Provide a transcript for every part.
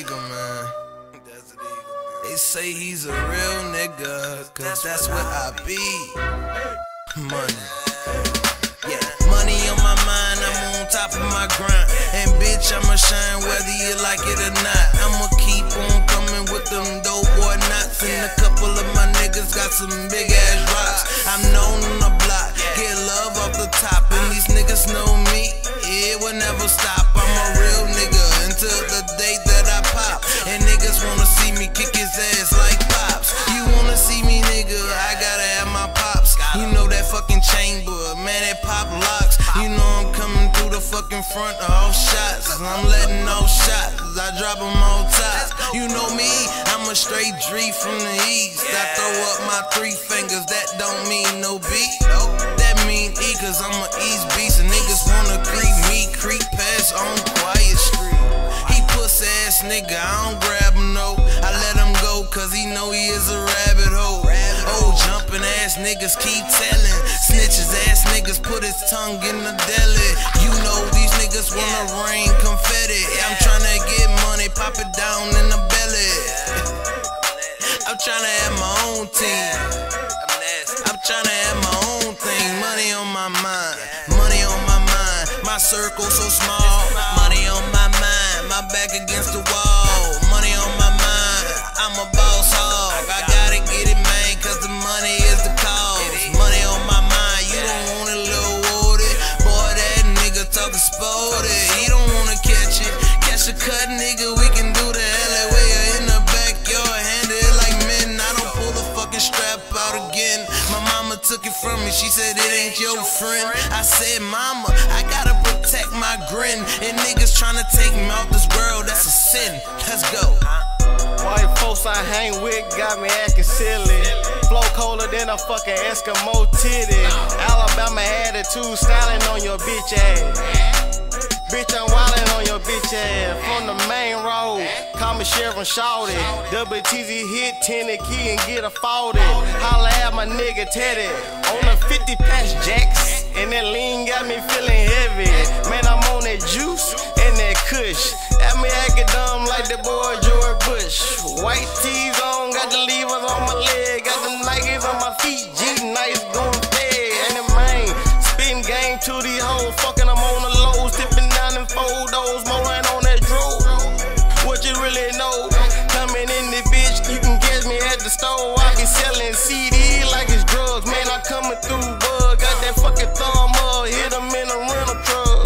Eagle, man. They say he's a real nigga, cause that's what I be. Money. Yeah, money on my mind, I'm on top of my grind. And bitch, I'ma shine whether you like it or not. I'ma keep on coming with them dope boy knots. And a couple of my niggas got some big ass rocks. I'm known on the block, get love off the top. And these niggas know me, it will never stop. I'm a real nigga until the day that I pop. And niggas wanna see me kick his ass like Pops. You wanna see me, nigga, I gotta have my pops. You know that fucking chamber, man, that pop locks. You know I'm coming through the fucking front off shots. I'm letting off shots, I drop them all top. You know me, I'm a straight G from the east. I throw up my 3 fingers, that don't mean no beat. That mean E, cause I'm a East beast. And niggas wanna creep me, creep past on Quiet Street. He pussy ass nigga, I don't grab him, no. I let him go cause he know he is a rabbit hole. Oh, jumping ass niggas keep telling. Snitches ass niggas put his tongue in the deli. You know these niggas wanna rain confetti. I'm tryna get money, pop it down in the belly. I'm tryna have my own team. I'm tryna have my own thing. Money on my mind, money on my mind. My circle so small. Money on my mind, my back against the wall. Money on my mind, I'm a boss hog. I gotta get it, man, cause the money is the cause. Money on my mind, you don't want it, little Woody. Boy, that nigga talking sporty. He don't wanna catch it. Catch a cut, nigga, we can do the LA way in the backyard. Hand it like men, I don't pull the fucking strap out again. My mama took it from me, she said it ain't your friend. I said, mama, I gotta protect my grin. And niggas tryna take me out this world, that's a sin. Let's go. White folks I hang with got me acting silly. Flow colder than a fucking Eskimo titty. Alabama attitude, styling on your bitch ass. Bitch, I'm wildin' on your bitch ass. From the main road, call me Sheriff and Shawty. WTZ hit 10 the key and get a 40. Holla at my nigga Teddy on the 50 patch jacks. And that lean got me feeling heavy. Man, I'm on that juice and that kush. Got me acting dumb like the boy George Bush. White tees on, got the levers on my leg. Got the Nikes on my feet, G-Nice going fed. And the main, spitting game to these hoes. Fucking I'm on the lows, tipping down them photos. Mowing on that drove. What you really know? Coming in the bitch, you can catch me at the store. I be selling CD like it's drugs. Man, I'm coming through bug. Got that fucking thumb up, hit them in a rental truck.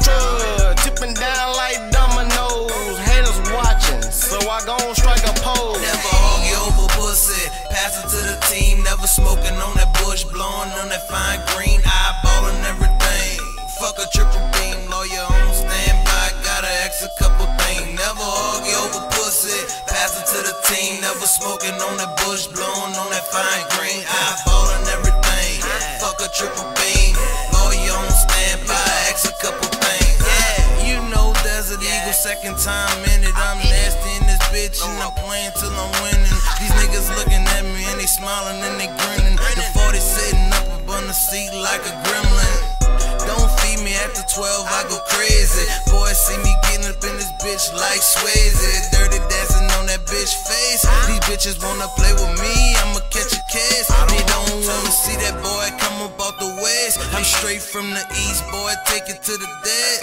Tipping down like dominoes. Haters watching, so I gon' strike a pose. Never argue over pussy, pass it to the team. Never smoking on that bush, blowing on that fine green, eyeballing everything. Fuck a triple beam, lawyer on standby, gotta ask a couple things. Never argue over pussy, pass it to the team. Never smoking on that bush, blowing on that fine green, eyeballing everything. Fuck a triple beam, lawyer on standby, ask a couple things. Yeah, you know Desert Eagle, second time in it. I'm nasty in this bitch and I'm playing till I'm winning. These niggas looking at me and they smiling and they grinning. The 40 sitting up on the seat like a gremlin. Don't feed me after 12, I go crazy. Boys see me getting up in this bitch like Swayze. Dirty dancing on that bitch face. These bitches wanna play with me, I'ma catch a case. They don't wanna see that boy come up out the west. I'm straight from the east, boy, take it to the dead.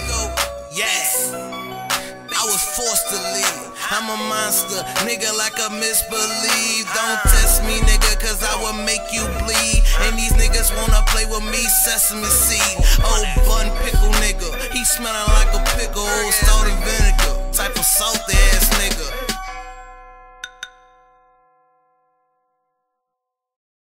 Yes, I was forced to leave. I'm a monster, nigga, like a misbelieve. Don't test me, nigga, cause I will make you bleed. And these niggas wanna play with me, sesame seed. Oh, bun pickle nigga, he smelling like a pickle, salt and vinegar. Type of salt they